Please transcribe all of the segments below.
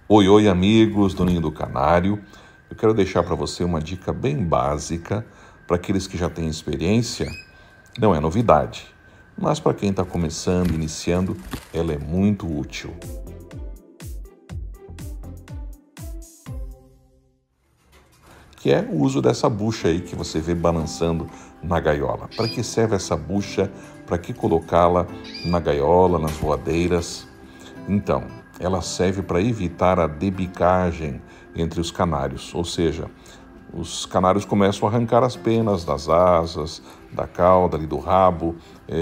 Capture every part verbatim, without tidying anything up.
Oi, oi amigos do Ninho do Canário. Eu quero deixar para você uma dica bem básica para aqueles que já têm experiência. Não é novidade, mas para quem está começando, iniciando, ela é muito útil. Que é o uso dessa bucha aí que você vê balançando na gaiola. Para que serve essa bucha? Para que colocá-la na gaiola, nas voadeiras? Então, ela serve para evitar a debicagem entre os canários, ou seja, os canários começam a arrancar as penas das asas, da cauda, ali do rabo,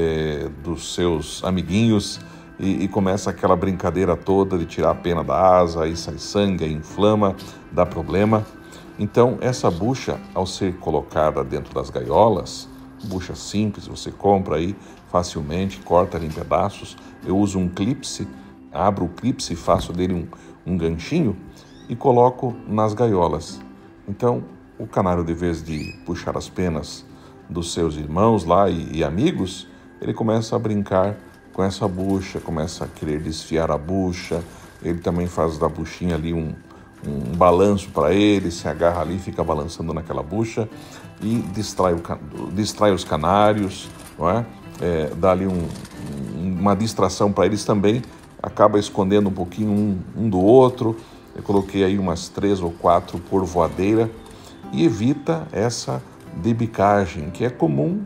é, dos seus amiguinhos, e, e começa aquela brincadeira toda de tirar a pena da asa, aí sai sangue, aí inflama, dá problema. Então, essa bucha, ao ser colocada dentro das gaiolas, bucha simples, você compra aí facilmente, corta ela em pedaços. Eu uso um clipse, abro o clipse e faço dele um, um ganchinho e coloco nas gaiolas. Então, o canário, de vez de puxar as penas dos seus irmãos lá e, e amigos, ele começa a brincar com essa bucha, começa a querer desfiar a bucha, ele também faz da buchinha ali um, um balanço para ele, se agarra ali, fica balançando naquela bucha e distrai, o, distrai os canários, não é? É, dá ali um, uma distração para eles também, acaba escondendo um pouquinho um, um do outro. Eu coloquei aí umas três ou quatro por voadeira e evita essa debicagem, que é comum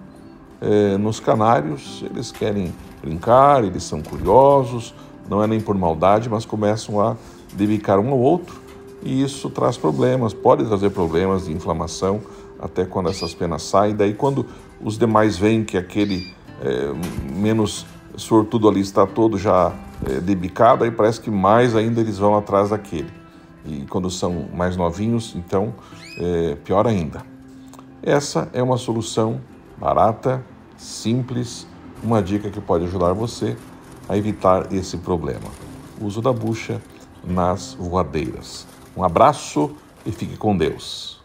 é, nos canários. Eles querem brincar, eles são curiosos, não é nem por maldade, mas começam a debicar um ao outro e isso traz problemas, pode trazer problemas de inflamação até quando essas penas saem. Daí quando os demais veem que aquele é, menos sortudo ali está todo já é, debicado, aí parece que mais ainda eles vão atrás daquele. E quando são mais novinhos, então, é, pior ainda. Essa é uma solução barata, simples, uma dica que pode ajudar você a evitar esse problema. O uso da bucha nas voadeiras. Um abraço e fique com Deus.